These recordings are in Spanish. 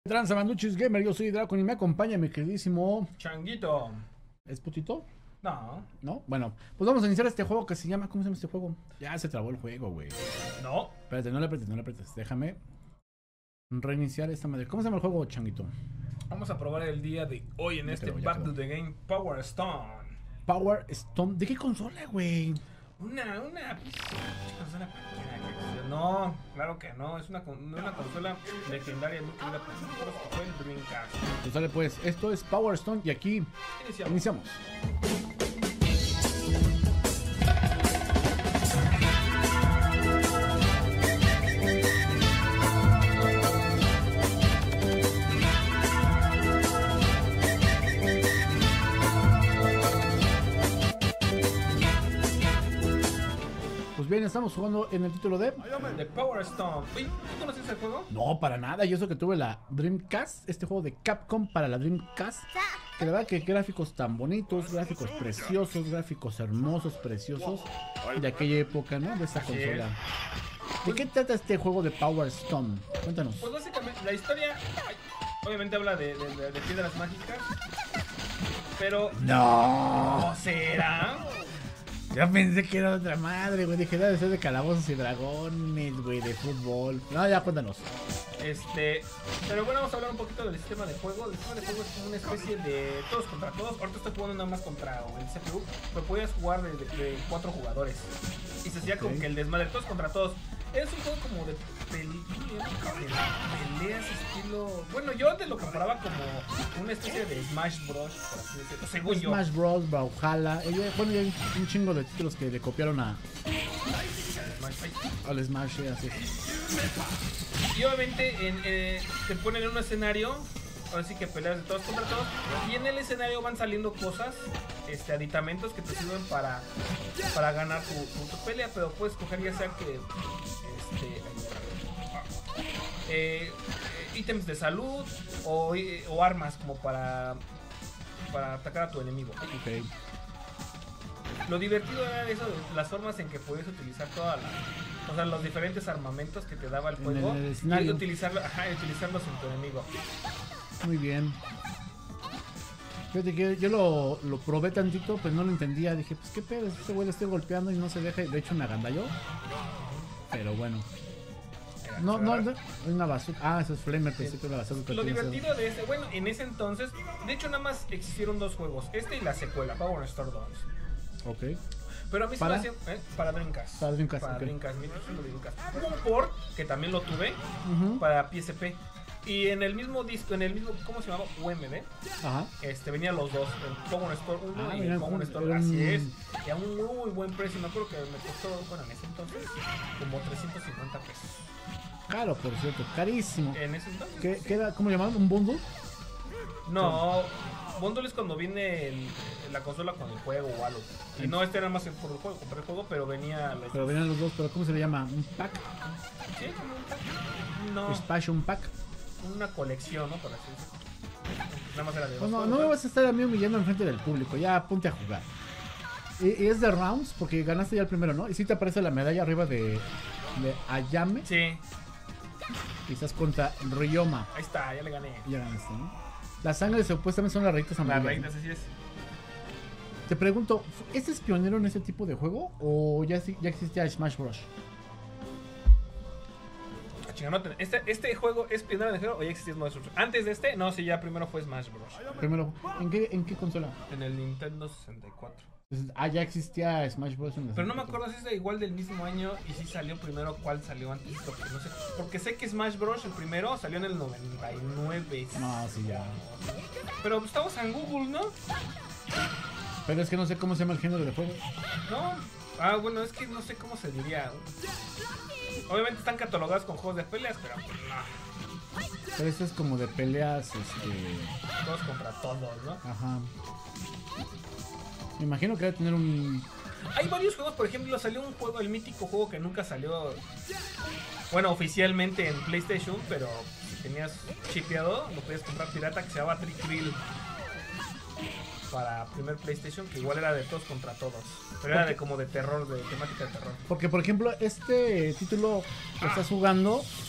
Transamanduchis Gamer, yo soy Dracon y me acompaña mi queridísimo... Changuito. ¿Es putito? No. ¿No? Bueno, pues vamos a iniciar este juego que se llama... ¿Cómo se llama este juego? Ya se trabó el juego, güey. No. Espérate, no le apretes. Déjame reiniciar esta madre. ¿Cómo se llama el juego, Changuito? Vamos a probar el día de hoy en este Back to the Game Power Stone. Power Stone. ¿De qué consola, güey? Una consola cualquiera. No, claro que no. Es una consola legendaria muy querida por nosotros, que fue el Dreamcast. Pues sale pues, esto es Power Stone y aquí iniciamos. Pues bien, estamos jugando en el título de... The Power Stone. Oye, ¿tú conoces el juego? No, para nada. Yo eso que tuve la Dreamcast, este juego de Capcom para la Dreamcast. Que la verdad que gráficos tan bonitos, gráficos preciosos, gráficos hermosos, preciosos. De aquella época, ¿no? De esa consola. ¿De qué trata este juego de Power Stone? Cuéntanos. Pues básicamente la historia, obviamente habla de piedras mágicas. Pero... ¡No! ¿Será? Yo pensé que era otra madre, güey. Dije, debe ser de calabozos y dragones, güey, de fútbol. No, ya cuéntanos. Pero bueno, vamos a hablar un poquito del sistema de juego. El sistema de juego es como una especie de todos contra todos. Ahorita estoy jugando nada más contra el CPU, pero podías jugar de 4 jugadores. Y se hacía como que el desmadre, todos contra todos. Es un juego como de peleas estilo... Bueno, yo te lo comparaba como una especie de Smash Bros, por así decirlo, según yo. Smash Bros, Brawlhalla. Bueno, ya hay un chingo de títulos que le copiaron al Smash, así. Y obviamente te ponen en un escenario, ahora sí que peleas de todos contra todos, y en el escenario van saliendo cosas, aditamentos que te sirven para ganar tu pelea, pero puedes coger ya sea que ítems de salud o armas como para atacar a tu enemigo. Okay. Lo divertido era eso, las formas en que podías utilizar los diferentes armamentos que te daba el juego y utilizarlos en tu enemigo. Muy bien. Fíjate que yo lo probé tantito, pues no lo entendía. Dije, pues qué pedo, este güey le estoy golpeando y no se deja. De hecho me agandalló. Pero bueno. No, una bazooka. Ah, eso es Flamer, pensé que era la bazooka. Lo divertido de bueno, en ese entonces, de hecho nada más existieron 2 juegos, y la secuela, Power Star 2. Ok. Pero a mí se me hacía para Dreamcast. Para Dreamcast, para okay. Dreamcast, Hubo un port que también lo tuve para PSP. Y en el mismo disco, ¿cómo se llamaba? UMD. Ajá. Venían los dos, el Power Store 1 y el Power Store, así es. Y a un muy buen precio, me acuerdo que me costó, bueno, en ese entonces, como 350 pesos. Claro, por cierto, carísimo. En ese entonces. ¿Qué era? ¿Cómo llamaban? ¿Un bundle? No, bundle es cuando viene la consola con el juego o algo. Y no, era más por el juego, compré el juego, pero venía... Pero venían los dos, pero ¿cómo se le llama? ¿Un pack? Sí, como un pack. No. ¿Expansion pack? Una colección, ¿no? Por así decirlo. Nada más era de no me vas a estar a mí humillando enfrente del público, ya ponte a jugar. Y es de rounds, porque ganaste ya el primero, ¿no? Y sí te aparece la medalla arriba de Ayame. Sí. Quizás contra Ryoma. Ahí está, ya le gané. Ya ganaste, ¿no? Las sangres supuestamente son las rayitas amarillas. Las rayitas, así es. Te pregunto, ¿este es pionero en ese tipo de juego? ¿O ya existía Smash Bros? ¿Este juego es pionero de juego o ya existía Smash Bros? Antes de no, sí, ya primero fue Smash Bros. Primero, ¿en qué consola? En el Nintendo 64. Ya existía Smash Bros. Pero no me acuerdo si es igual del mismo año y si salió primero, cuál salió antes, porque no sé. Porque sé que Smash Bros. El primero salió en el 99. No, sí, ya. Pero estamos en Google, ¿no? Pero es que no sé cómo se llama el género de juego. No. Bueno, es que no sé cómo se diría. Obviamente están catalogados con juegos de peleas, pero no. Pero esto es como de peleas, todos contra todos, ¿no? Ajá. Me imagino que debe tener un... Hay varios juegos, por ejemplo, salió un juego, el mítico juego que nunca salió, bueno, oficialmente en PlayStation, pero si tenías chipeado, lo podías comprar pirata, que se llamaba Trick Drill. Para primer PlayStation, que igual era de todos contra todos. Pero era como de terror, de temática de terror. Porque, por ejemplo, este título que estás jugando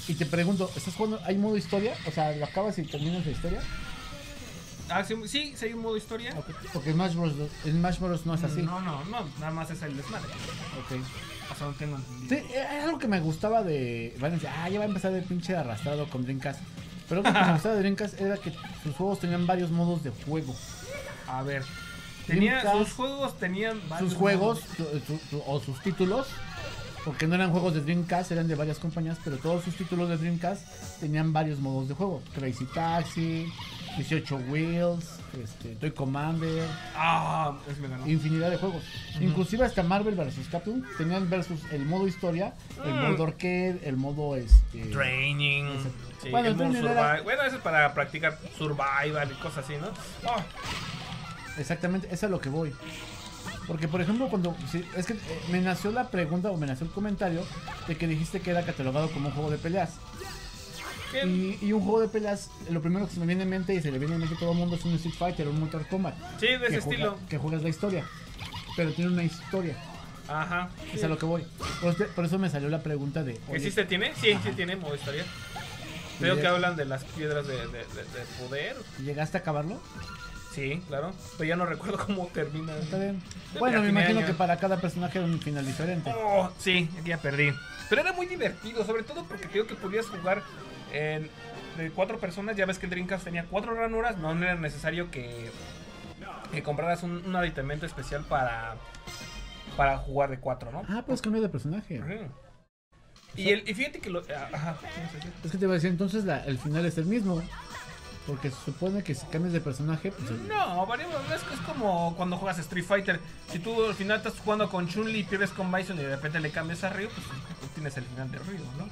Y te pregunto, ¿estás jugando? ¿Hay modo historia? O sea, ¿lo acabas y terminas la historia? Ah, sí, hay un modo historia. Okay. Porque Smash Bros no es así. No, nada más es el desmadre. Ok. O sea, no tengo entendido. Sí, es algo que me gustaba de... Van a decir, ya va a empezar de pinche arrastrado con Dreamcast. Pero lo que me gustaba de Dreamcast era que sus juegos tenían varios modos de juego. A ver, sus juegos tenían varios sus juegos o sus títulos, porque no eran juegos de Dreamcast, eran de varias compañías, pero todos sus títulos de Dreamcast tenían varios modos de juego. Crazy Taxi, 18 Wheels, Toy Commander, me ganó. Infinidad de juegos. Inclusive hasta Marvel vs. Capcom tenían versus el modo historia, el modo arcade, el modo training. Sí, bueno, el modo survival. Bueno, eso es para practicar survival y cosas así, ¿no? Exactamente, eso es a lo que voy. Porque, por ejemplo, es que me nació la pregunta o me nació el comentario de que dijiste que era catalogado como un juego de peleas. Y un juego de peleas, lo primero que se me viene en mente y se le viene en mente a todo el mundo es un Street Fighter o un Mortal Kombat. Sí, de ese estilo. Que juegas la historia, pero tiene una historia. Ajá. Es a lo que voy. Por eso me salió la pregunta de... ¿Que sí se tiene? Sí, sí tiene modo historia. Veo que hablan de las piedras de poder. ¿Llegaste a acabarlo? Sí, claro. Pero ya no recuerdo cómo termina. Está bien. Bueno, me imagino que para cada personaje era un final diferente. Sí, ya perdí. Pero era muy divertido, sobre todo porque creo que podías jugar de 4 personas. Ya ves que el Dreamcast tenía 4 ranuras. No era necesario que compraras un aditamento especial para jugar de 4, ¿no? Pues cambiar de personaje. Y fíjate que es que te iba a decir, entonces el final es el mismo. Porque se supone que si cambias de personaje, pues... No, es como cuando juegas Street Fighter. Si tú al final estás jugando con Chun-Li y pierdes con Bison y de repente le cambias a Ryu, pues tienes el final de Ryu, ¿no?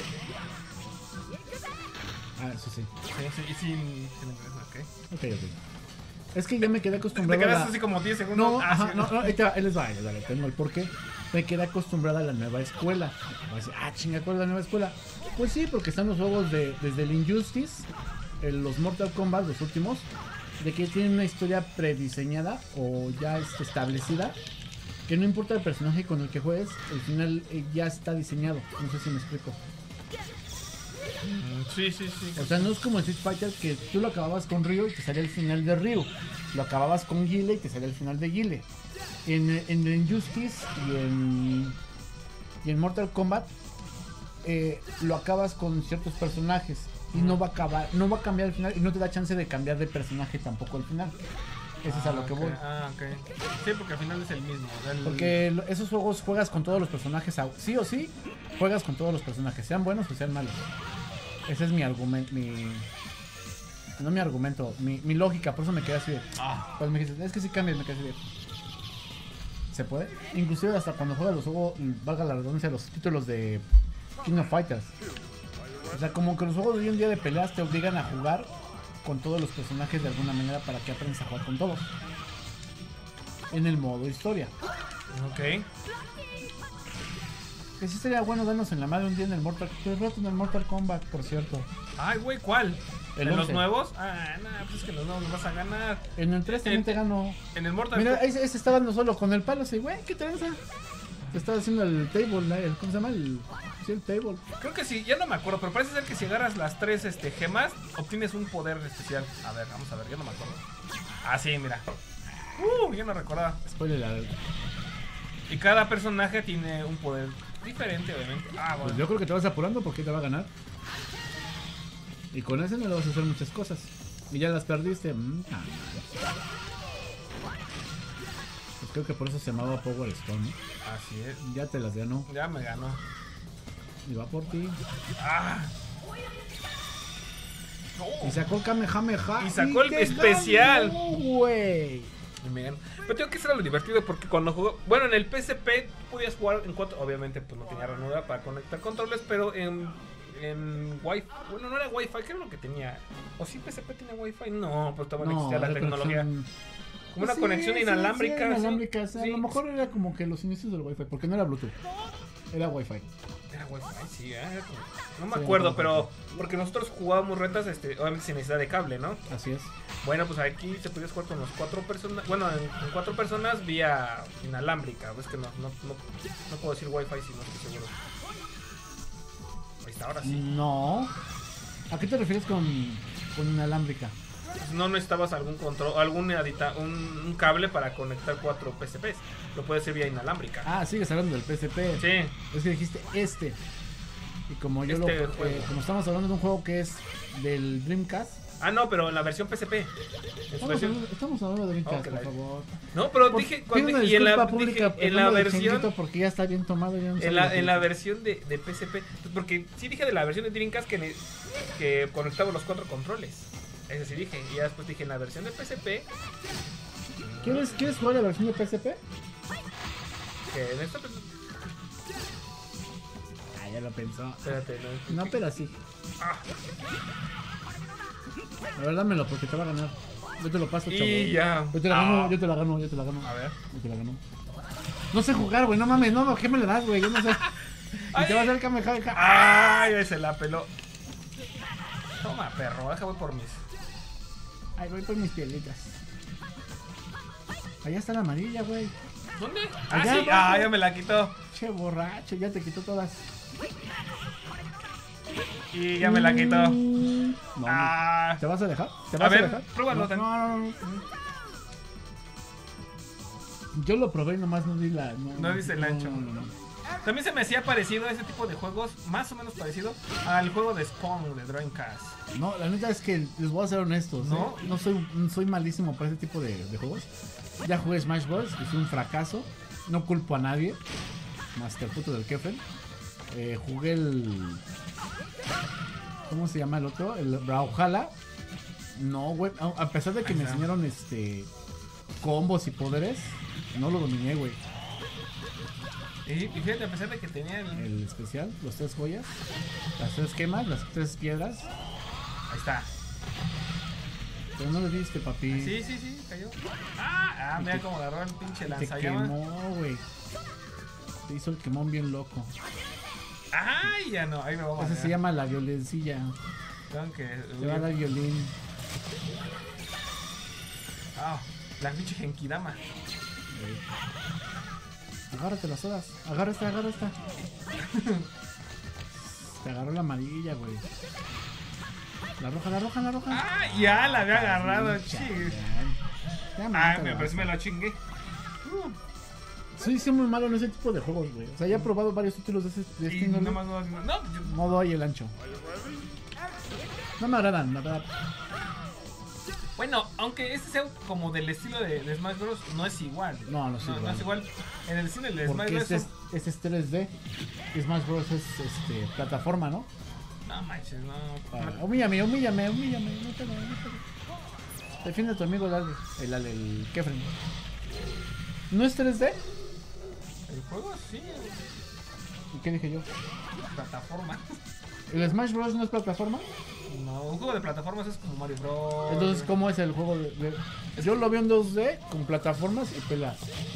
Eso sí. Sí, ok. Es que ya me quedé acostumbrado. Te quedaste así como 10 segundos. No, él les va, tengo el porqué. Me quedé acostumbrada a la nueva escuela. Chinga, ¿cuál es la nueva escuela? Pues sí, porque están los juegos desde el Injustice, los Mortal Kombat, los últimos, de que tienen una historia prediseñada o ya establecida, que no importa el personaje con el que juegues, el final ya está diseñado. No sé si me explico. Sí. O sea, no es como en Street Fighter que tú lo acababas con Ryu y te salía el final de Ryu. Lo acababas con Guile y te salía el final de Guile. En Injustice y en Mortal Kombat lo acabas con ciertos personajes y no va a cambiar el final y no te da chance de cambiar de personaje tampoco al final. Eso es a lo que voy. Sí, porque al final es el mismo. Porque esos juegos juegas con todos los personajes, sí o sí, juegas con todos los personajes, sean buenos o sean malos. Ese es mi argumento, no mi argumento, mi lógica, por eso me quedé así de... Pues me dijiste, es que si cambias, me quedé así de... ¿Se puede? Inclusive hasta cuando juegas los juegos, valga la redundancia, los títulos de King of Fighters. O sea, como que los juegos de hoy en día de peleas te obligan a jugar con todos los personajes de alguna manera para que aprendas a jugar con todos. En el modo historia. Ok. Que sí sería bueno darnos en la madre un día en el Mortal Kombat, por cierto. Ay, güey, ¿cuál? ¿En los nuevos? Pues es que en los nuevos no vas a ganar. En el 3 también te gano. En el Mortal Kombat. Mira, ese está dando solo con el palo, sí, güey, ¿qué tranza? Te estaba haciendo el table, ¿cómo se llama? El table. Creo que sí, ya no me acuerdo, pero parece ser que si agarras las 3 gemas, obtienes un poder especial. A ver, vamos a ver, ya no me acuerdo. Sí, mira. Ya no recordaba. Spoiler alert. Y cada personaje tiene un poder diferente, obviamente. Bueno. Pues yo creo que te vas apurando porque te va a ganar. Y con ese no le vas a hacer muchas cosas. Y ya las perdiste. Pues creo que por eso se llamaba Power Stone, ¿no? Así es. Ya te las ganó. Ya me ganó. Y va por ti. Y sacó el Kamehameha. Y sacó el especial. Güey. Pero tengo que ser lo divertido porque cuando jugó... Bueno, en el PSP podías jugar en 4. Obviamente pues no tenía ranura para conectar controles, pero en Wi-Fi... Bueno, no era Wi-Fi, ¿qué era lo que tenía? ¿O sí PSP tenía Wi-Fi? No, pues todavía no existía la tecnología. Como una conexión inalámbrica. Inalámbrica, sí. A lo mejor era como que los inicios del Wi-Fi, porque no era Bluetooth, era Wi-Fi. Era Wi-Fi, sí, no me acuerdo, pero porque nosotros jugábamos retas, obviamente sin necesidad de cable, ¿no? Así es. Bueno, pues aquí se podía jugar con los 4 personas, bueno, en 4 personas vía inalámbrica, ves que no puedo decir Wi-Fi si no estoy seguro. Ahí Ahora sí. No. ¿A qué te refieres con inalámbrica? Pues no necesitabas algún control, un cable para conectar 4 PSPs. Lo puedes hacer vía inalámbrica. Ah, sigues hablando del PSP. Sí. Es que dijiste este. Y como yo como estamos hablando de un juego que es del Dreamcast. Ah, no, pero en la versión PSP. Estamos hablando de Dreamcast, por favor. No, pero dije y en la versión porque ya está bien tomado. Ya no en la versión de PSP. Porque sí dije de la versión de Dreamcast que conectaba los 4 controles. Ese sí dije. Y ya después dije en la versión de PSP. ¿Quieres jugar la versión de PSP? Que en esta. Ya lo pensó. Espérate, no, pero sí. La verdad, dámelo porque te va a ganar. Yo te lo paso, chavo. Y ya. Yo te la gano. A ver. Yo te la gano. No sé jugar, güey. No mames, no. ¿Qué me le das, güey? Yo no sé. Y te va a hacer Kamehameha. Ay, se la peló. Toma, perro. Deja, voy por mis. Ay, voy por mis pielitas. Allá está la amarilla, güey. ¿Dónde? Allá, sí. Ya me la quitó. Che, borracho. Ya te quitó todas. Y ya me la quitó. No, ¿te vas a dejar? ¿Te vas a dejar? Pruébalo. No. Yo lo probé y nomás no di la... No dice el ancho. No. También se me hacía parecido a ese tipo de juegos, más o menos parecido al juego de Spawn de Dreamcast. No, la neta es que les voy a ser honestos. ¿No? No soy malísimo para ese tipo de juegos. Ya jugué Smash Bros. Y fue un fracaso. No culpo a nadie. Más que el puto del Kefren. Jugué el... ¿Cómo se llama el otro? El Brawlhalla. No, güey. A pesar de que me enseñaron combos y poderes, no lo dominé, güey. Y fíjate, a pesar de que tenía el especial, los 3 joyas, las 3 gemas, las 3 piedras. Ahí está. Pero no le diste, papi. Sí, cayó. Mira cómo agarró el pinche Te lanzallamas. quemó, güey. Te hizo el quemón bien loco. Ay, ya no, ahí me vamos a Ese se llama la violencilla. Te va a dar violín. La pinche Genkidama. Agárrate las horas. Agarra esta. Te agarró la amarilla, güey. La roja. Ya la había agarrado, chis. Pero me lo chingué. Soy muy malo en ese tipo de juegos, güey. O sea, ya he probado varios títulos de este no. No doy el ancho. No me agradan, la verdad. Bueno, aunque este sea como del estilo de Smash Bros, no es igual. No es igual. En el cine de Smash Bros. Este es 3D. Y Smash Bros es plataforma, ¿no? No manches, no. Humíllame. No te lo. Defiende a tu amigo el Kefren. ¿No es 3D? El juego sí. ¿Y qué dije yo? Plataforma. ¿El Smash Bros no es plataforma? No, un juego de plataformas es como Mario Bros. Entonces, ¿cómo es el juego Yo lo veo en 2D con plataformas y peleas.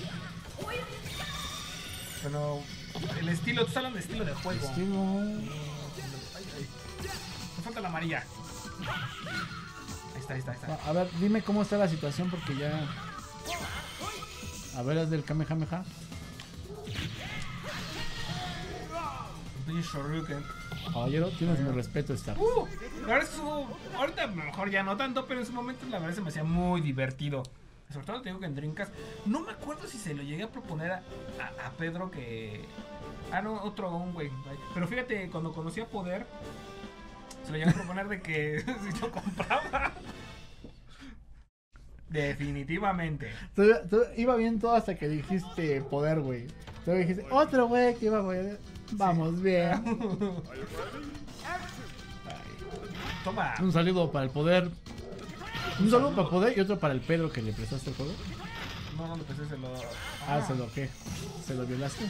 Bueno, el estilo, tú estás hablando de estilo de juego. Me falta la amarilla. Ahí está. A ver, dime cómo está la situación porque ya... A ver, las del Kamehameha. Caballero, tienes mi respeto, Star. La verdad es que ahorita a lo mejor ya no tanto, pero en su momento la verdad se me hacía muy divertido. Sobre todo te digo que en Dreamcast, no me acuerdo si se lo llegué a proponer a Pedro que... no, un güey. Pero fíjate, cuando conocí a Poder, se lo llegué a proponer de que si yo compraba... Definitivamente. Tú iba bien todo hasta que dijiste Poder, güey. Luego dijiste, otro güey que iba, güey. Vamos bien. Toma. Un saludo para el Poder. Un saludo para el Poder y otro para el Pedro que le prestaste el juego. No le presté, se lo... ¿se lo qué? ¿Se lo violaste?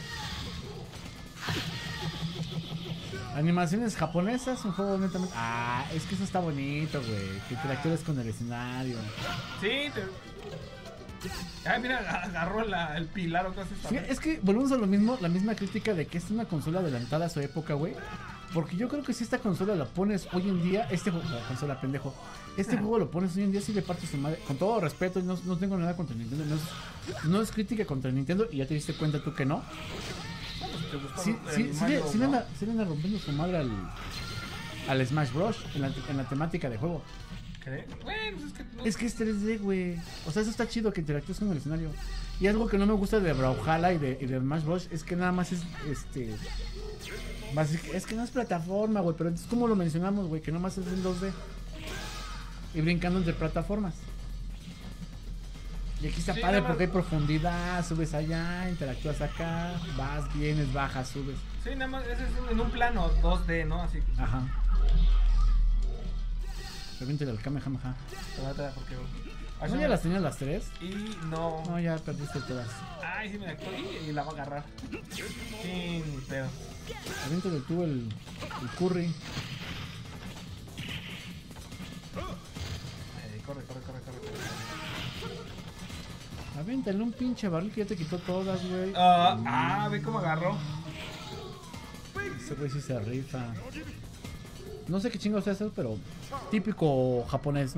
Animaciones japonesas, un juego netamente... es que eso está bonito, güey. Que interactúes con el escenario. Sí, mira, agarró el pilar o cosas así. Es que volvemos a lo mismo, la misma crítica de que es una consola adelantada a su época, güey. Porque yo creo que si esta consola la pones hoy en día, consola pendejo, juego lo pones hoy en día, sí le partes su madre. Con todo respeto, no tengo nada contra Nintendo, no es crítica contra Nintendo y ya te diste cuenta tú que no. ¿Te gustó? Sí, le anda rompiendo su madre al Smash Bros. En la temática de juego. ¿Qué? Bueno, es que es 3D, güey. O sea, eso está chido que interactúes con el escenario. Y algo que no me gusta de Brawlhalla y de Smash Bros. Es que nada más es es que no es plataforma, güey. Pero es como lo mencionamos, güey, que nada más es en 2D. Y brincando entre plataformas. Y aquí está padre porque hay profundidad, subes allá, interactúas acá, vas, vienes, bajas, subes. Sí, nada más, ese es en un plano 2D, ¿no? Así. Ajá. Reviéntale al Kamehameha. ¿No ya las tenías las 3? Y no. No, ya perdiste todas. Ay, sí me la cogí y la va a agarrar. Sí, pero. Reviéntale tú el curry. Corre. Avéntale un pinche barril que ya te quitó todas, güey. Ve cómo agarró. Ese güey sí se rifa. No sé qué chingos es eso, pero típico japonés, ¿no?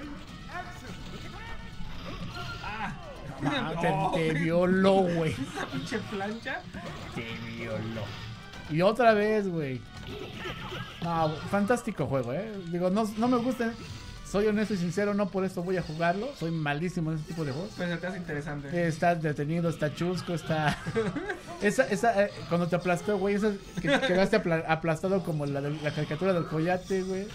Te violó, güey. Esa pinche plancha. Te violó. Y otra vez, güey. No, fantástico juego, Digo, no me gusta. Soy honesto y sincero, no por esto voy a jugarlo. Soy malísimo en ese tipo de juegos. Pero te hace interesante. Está detenido, está chusco, está... cuando te aplastó, güey, esa que quedaste aplastado como la caricatura del Coyote, güey.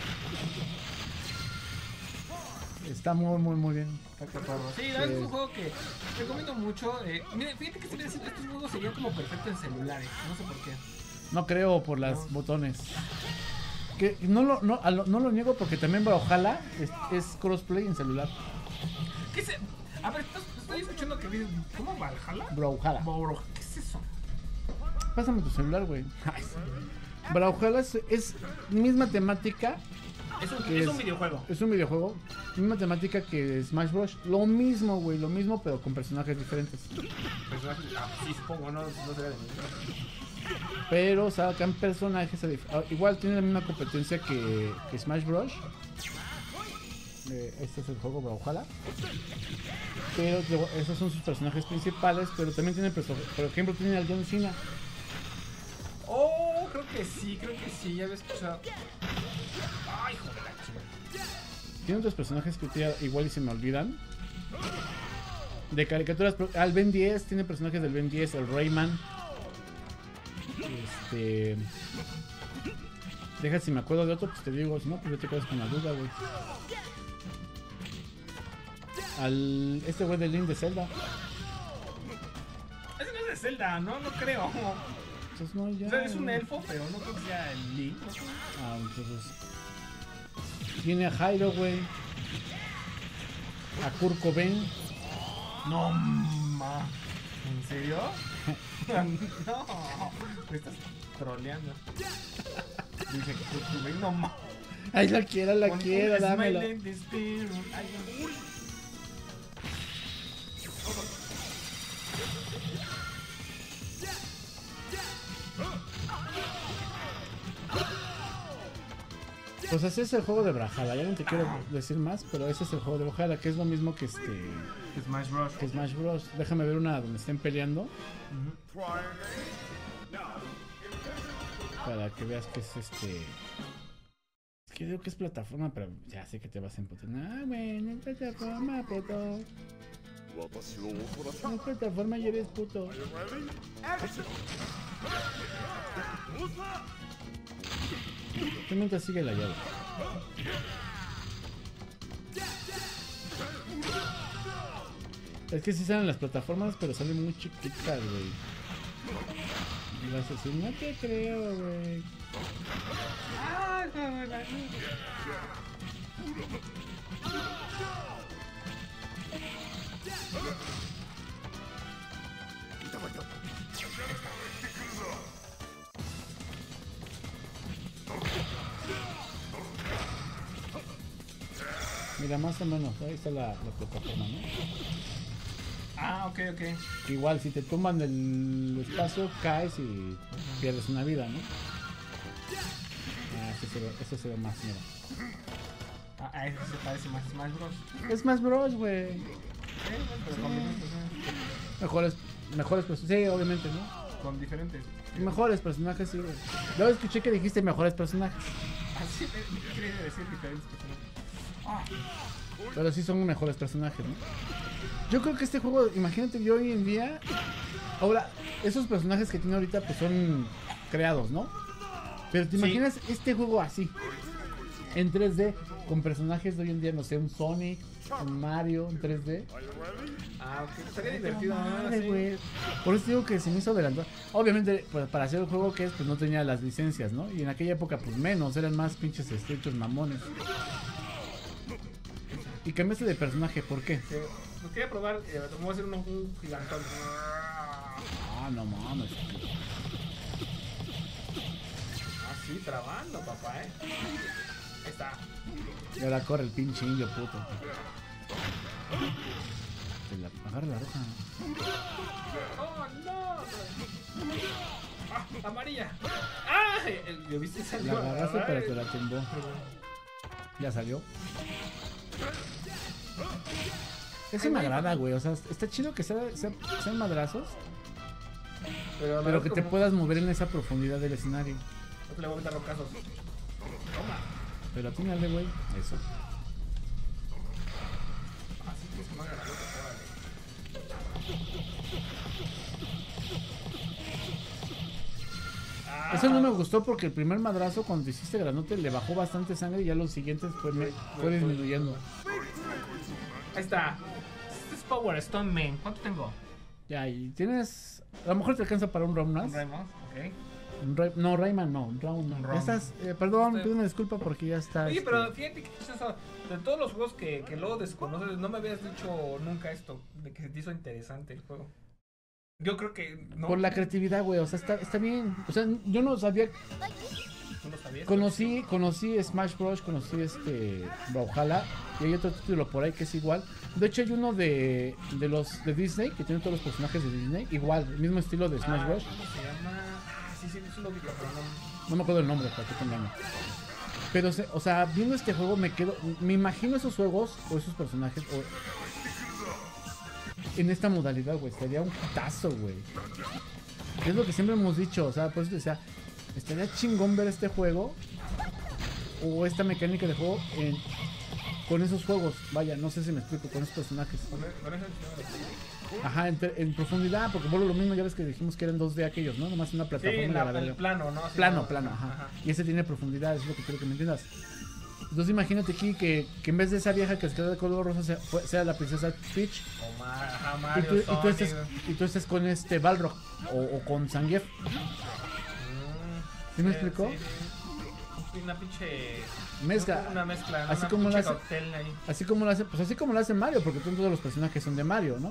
Está muy bien. Sí, es un juego que recomiendo mucho. Mira, fíjate que estos juegos serían como perfectos en celulares. No sé por qué. No creo por los botones. Que no lo niego porque también Brawlhalla es crossplay en celular. ¿Qué es? A ver, estoy escuchando que dices, ¿cómo Brawlhalla? Brawlhalla. ¿Qué es eso? Pásame tu celular, güey. Brawlhalla es misma temática. Es un videojuego. Es un videojuego. Misma temática que Smash Bros. Lo mismo, güey, lo mismo, pero con personajes diferentes. Sí, supongo, no sería de mí. Pero sacan personajes igual tiene la misma competencia que Smash Bros. Este es el juego Brawlhalla. Pero esos son sus personajes principales. Pero también tiene, por ejemplo, tiene al John Cena. Oh, creo que sí, ya había escuchado. Ay, joder, la chica. Tiene otros personajes que igual y se me olvidan. De caricaturas, al Ben 10 tiene personajes del Ben 10, el Rayman. Deja si me acuerdo de otro, pues te digo, si no, pues ya te quedas con la duda, güey. Este güey de Link de Zelda. Ese no es de Zelda, no creo. Entonces no, ya. O sea, es un elfo, pero no creo que sea el Link. Entonces. Viene a Jairo, güey. A Kurt Cobain. No, ma. ¿En serio? No, me estás troleando. Dije que no ma. Ay, la quiero, dámelo. Pues así es el juego de Brawlhalla. Ya no te quiero decir más, pero ese es el juego de Brawlhalla, que es lo mismo que Smash Bros. Déjame ver una donde estén peleando. Para que veas que es Es que digo que es plataforma, pero ya sé que te vas a emputar. Ah, bueno, es plataforma, puto. No es plataforma y eres puto. ¿Qué mientras sigue la llave? Es que sí salen las plataformas, pero salen muy chiquitas, güey. Y vas a decir, no te creo, güey. Mira, más o menos, ahí está la plataforma, ¿no? Ok. Igual, si te tumban el espacio, caes y pierdes una vida, ¿no? Este se ve más, mira. Ese se parece más a Smash Bros. Es Smash Bros, güey. Pero mejores pues sí, obviamente, ¿no? con diferentes. Mejores personajes, sí, güey. Luego escuché que dijiste mejores personajes. Así me quería decir diferentes personajes. Pero sí son mejores personajes, ¿no? Yo creo que este juego, imagínate, yo hoy en día. Ahora, esos personajes que tiene ahorita, pues son creados, ¿no? Pero te imaginas este juego así, en 3D, con personajes de hoy en día, no sé, un Sonic, un Mario, en 3D. Ok, estaría divertido, madre, güey. Por eso digo que se me hizo adelantar. Obviamente, pues, para hacer el juego que es, pues no tenía las licencias, ¿no? Y en aquella época, pues menos, eran más pinches estrechos mamones. Y cambiaste de personaje, ¿por qué? Pues quería probar, vamos a hacer un gigantón. No mames. Sí, trabando, papá, Ahí está. Y ahora corre el pinche indio puto. Agarra la roja. ¡Oh, no! ¡Amarilla! ¿Lo viste? Salió. La agarraste, pero te la tumbó. Ya salió. Eso me agrada, güey. O sea, está chido que sean madrazos. Pero que te puedas mover en esa profundidad del escenario. No te le voy a meter los casos. Toma. Pero atínale, güey. Eso. Así que se me agarra. Eso no me gustó porque el primer madrazo cuando hiciste granote le bajó bastante sangre y ya los siguientes fue disminuyendo. Ahí está. Este es Power Stone Man. ¿Cuánto tengo? Ya, y tienes... A lo mejor te alcanza para un round más. Un Rayman, ok. No, Rayman no, un round no. Ya estás, perdón, pido una disculpa porque ya está. Oye, pero fíjate que de todos los juegos que luego desconoces, no me habías dicho nunca esto, de que se te hizo interesante el juego. Yo creo que no. Por la creatividad, güey, o sea, está bien. O sea, yo no sabía. ¿Tú no sabías? Conocí Smash Bros, conocí Brawlhalla y hay otro título por ahí que es igual. De hecho hay uno de los de Disney que tiene todos los personajes de Disney, igual, el mismo estilo de Smash Bros. ¿Cómo se llama? Sí, es lo que no me acuerdo el nombre, para que te engaño. Pero, o sea, viendo este juego me imagino esos juegos o esos personajes en esta modalidad, güey. Sería un putazo, güey. Es lo que siempre hemos dicho, o sea, por eso decía, estaría chingón ver este juego o esta mecánica de juego con esos juegos. Vaya, no sé si me explico, con esos personajes. Ajá, en profundidad, porque vuelvo lo mismo, ya ves que dijimos que eran 2D aquellos, ¿no? Nomás una plataforma. Sí, el plano, ¿no? Plano, ajá. Y ese tiene profundidad, es lo que quiero que me entiendas. Entonces imagínate aquí que en vez de esa vieja que se queda de color rosa sea la princesa Peach. O Mario, y tú estés con Balrog o con Zangief. ¿Sí me explicó? Sí. Una pinche mezcla. Una mezcla, así una como lo hace, ahí. así como lo hace Mario, porque todos los personajes son de Mario, ¿no?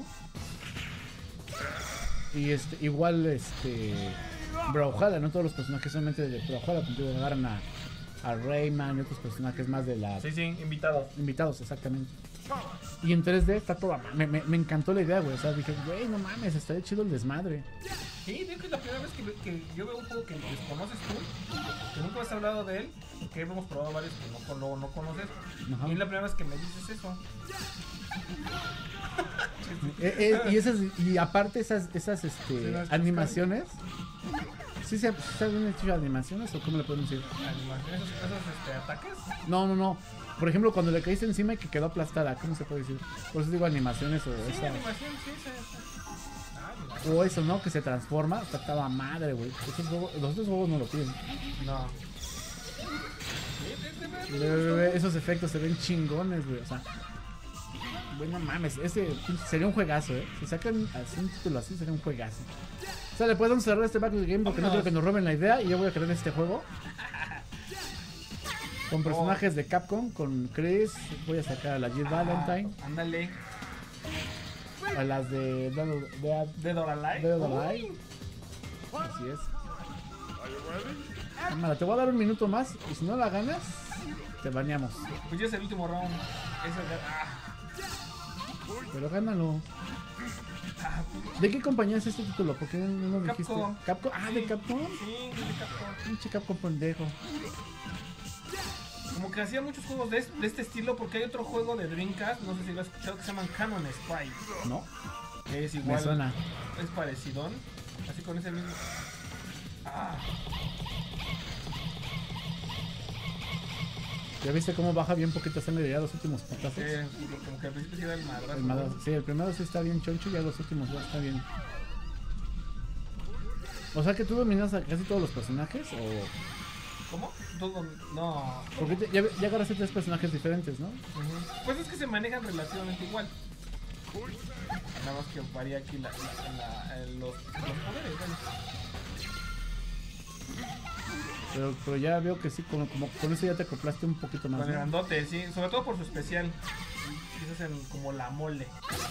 Y igual Brawlhalla, no todos los personajes solamente de Brawlhalla, contigo agarran a Rayman y otros personajes más de la... Sí, invitados. Invitados, exactamente. Y en 3D está todo... Me encantó la idea, güey. O sea, dije, güey, no mames, estaría chido el desmadre. Sí, creo que es la primera vez que yo veo un juego que desconoces tú, que nunca has hablado de él, que hemos probado varios que no conoces. Ajá. Y es la primera vez que me dices eso. Y aparte esas animaciones... ¿Sí se han hecho animaciones o cómo le podemos decir? ¿Animaciones? ¿Esos ataques? No. Por ejemplo, cuando le caíste encima y que quedó aplastada, ¿cómo se puede decir? Por eso digo animaciones o sí, esa... animación, sí. O eso, ¿no? Que se transforma. Estaba madre, güey. Los otros juegos no lo tienen. No. Esos efectos se ven chingones, güey. O sea... Bueno, mames, ese sería un juegazo, ¿eh? Si sacan así un título así, sería un juegazo. O sea, le podemos cerrar este back de game porque no quiero que nos roben la idea y yo voy a crear este juego. Con personajes de Capcom, con Chris, voy a sacar a la Jill Valentine. Ándale. A las de Dead or Alive. Dead or Alive. Así es. Cámara, te voy a dar un minuto más y si no la ganas, te baneamos. Pues ya es el último round. Pero gánalo. ¿De qué compañía es este título? ¿Por qué no lo dijiste? ¿Capcom? Ah, ¿de Capcom? Sí, de Capcom. Pinche Capcom pendejo. Como que hacía muchos juegos de este estilo, porque hay otro juego de Dreamcast, no sé si lo has escuchado, que se llaman Cannon Sprite. No. Es igual. Me suena. Es parecido. Así con ese mismo. ¿Ya viste cómo baja bien poquita sangre ya los últimos putazos? Como que al principio sí da el madrazo. Sí, el primero sí está bien choncho y ya los últimos ya está bien. O sea que tú dominas a casi todos los personajes o... ¿Cómo? Todo, no. Porque ya agarraste 3 personajes diferentes, ¿no? Pues es que se manejan relativamente igual. Nada más que varía aquí los poderes, ¿vale? Pero ya veo que sí, como con eso ya te acoplaste un poquito más. Con el grandote, sí, sobre todo por su especial. Eso es como la mole.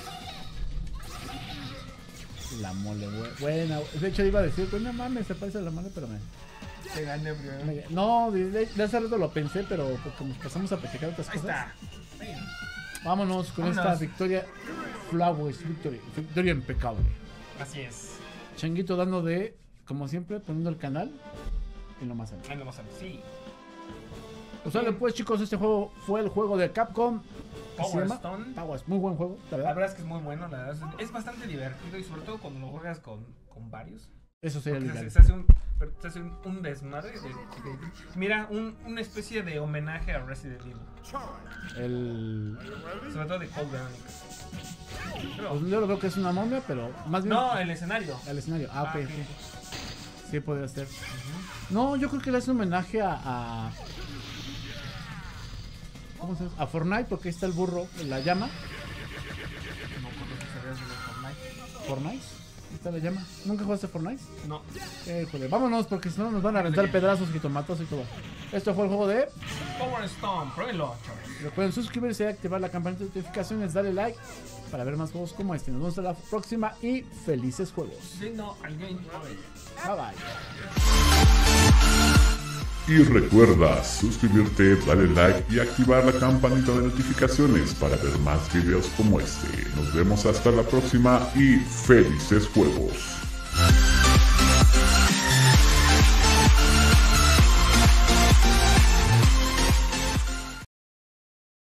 La mole, buena. De hecho iba a decir, pues no mames, se parece a la mole, pero me... Te gané primero. No, de hace rato lo pensé, pero como pasamos a platicar otras cosas. Ahí está. Vámonos con esta victoria. Flawless victoria impecable. Así es. Changuito dando de, como siempre, poniendo el canal en lo más alto. En lo más alto, sí. Pues sale pues, chicos, este juego fue el juego de Capcom. Power Stone. Muy buen juego, la verdad es que es muy bueno, la verdad. Es bastante divertido y sobre todo cuando lo juegas con varios. Eso sería legal. Se hace un desmadre. Mira, una especie de homenaje a Resident Evil. Sobre todo de Code Veronica. Pues yo lo veo que es una momia, pero más bien... No, el escenario. El escenario, ok. Sí, podría ser. No, yo creo que le hace un homenaje a ¿cómo se llama? A Fortnite, porque ahí está el burro, la llama. No conozco de Fortnite. ¿Fortnite? Ahí está la llama. ¿Nunca jugaste Fortnite? No. Joder, vámonos, porque si no nos van a aventar pedazos y tomatos y todo. Esto fue el juego de Power Stone, pruébenlo, chavos. Recuerden suscribirse y activar la campanita de notificaciones, darle like para ver más juegos como este. Nos vemos hasta la próxima y felices juegos. Sí, no, alguien. Bye bye. Y recuerda suscribirte, darle like y activar la campanita de notificaciones para ver más videos como este. Nos vemos hasta la próxima y felices juegos.